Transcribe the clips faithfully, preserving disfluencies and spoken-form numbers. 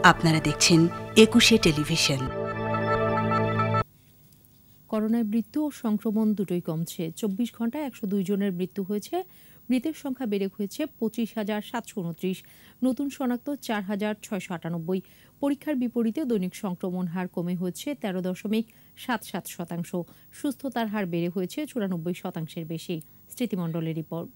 আপনারা দেখছেন একুশে টেলিভিশন। করোনায় মৃত্যু ও সংক্রমণ দুটোই কমছে। চব্বিশ ঘন্টায় একশো দুই জনের মৃত্যু হয়েছে। মৃতের সংখ্যা বেড়ে হয়েছে পঁচিশ হাজার সাতশো উনত্রিশ। নতুন শনাক্ত চার হাজার ছয়শো আটানব্বই। পরীক্ষার বিপরীতে দৈনিক সংক্রমণ হার কমে হয়েছে তেরো দশমিক সাত সাত শতাংশ। সুস্থতার হার বেড়ে হয়েছে চুরানব্বই শতাংশের বেশি। স্মৃতিমণ্ডলের রিপোর্ট।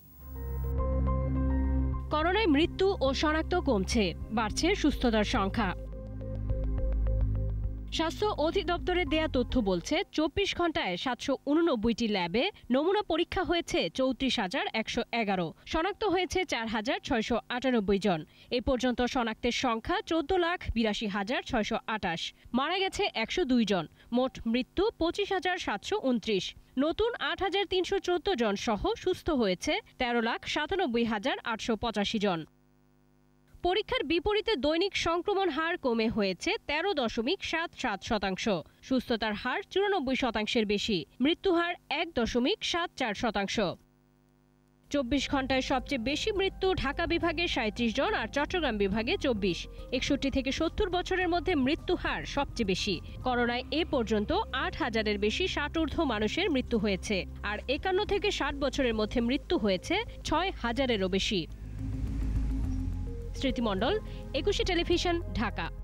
করোনায় মৃত্যু ও শনাক্ত কমছে, বাড়ছে সুস্থতার সংখ্যা। স্বাস্থ্য অধিদপ্তরের দেয়া তথ্য বলছে, চব্বিশ ঘন্টায় সাতশো উননব্বইটি ল্যাবে নমুনা পরীক্ষা হয়েছে চৌত্রিশ হাজার একশো এগারো। শনাক্ত হয়েছে চার হাজার ছয়শো আটানব্বই জন। এ পর্যন্ত শনাক্তের সংখ্যা চোদ্দ লাখ বিরাশি হাজার ছয়শো আটাশ। মারা গেছে একশো দুই জন। মোট মৃত্যু পঁচিশ হাজার সাতশো উনত্রিশ। নতুন আট হাজার তিনশো চোদ্দ জন সহ সুস্থ হয়েছে তেরো লাখ সাতানব্বই হাজার আটশো পঁচাশি জন। পরীক্ষার বিপরীতে দৈনিক সংক্রমণ হার কমে হয়েছে তেরো দশমিক সাত সাত শতাংশ। সুস্থতার হার চুরানব্বই শতাংশের বেশি। মৃত্যু হার এক দশমিক সাত চার শতাংশ। চব্বিশ ঘন্টায় সবচেয়ে বেশি মৃত্যু ঢাকা বিভাগে সাঁত্রিশ জন আর চট্টগ্রাম বিভাগে চব্বিশ। একষট্টি থেকে সত্তর বছরের মধ্যে মৃত্যু হার সবচেয়ে বেশি। করোনায় এ পর্যন্ত আট হাজারের বেশি ষাটোর্ধ্ব মানুষের মৃত্যু হয়েছে, আর একান্ন থেকে ষাট বছরের মধ্যে মৃত্যু হয়েছে ছয় হাজারেরও বেশি। স্মৃতিমণ্ডল, একুশে টেলিভিশন, ঢাকা।